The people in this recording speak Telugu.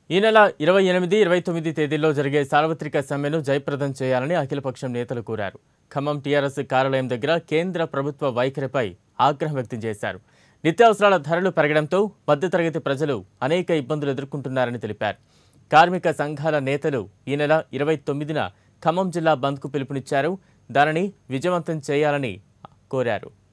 ఈ నెల 28, 29 తేదీల్లో జరిగే సార్వత్రిక సమ్మెను జయప్రదం చేయాలని అఖిలపక్షం నేతలు కోరారు. ఖమ్మం టీఆర్ఎస్ కార్యాలయం దగ్గర కేంద్ర ప్రభుత్వ వైఖరిపై ఆగ్రహం వ్యక్తం చేశారు. నిత్యావసరాల ధరలు పెరగడంతో మధ్యతరగతి ప్రజలు అనేక ఇబ్బందులు ఎదుర్కొంటున్నారని తెలిపారు. కార్మిక సంఘాల నేతలు ఈ నెల 29న ఖమ్మం జిల్లా బంద్కు పిలుపునిచ్చారు. దానిని విజయవంతం చేయాలని కోరారు.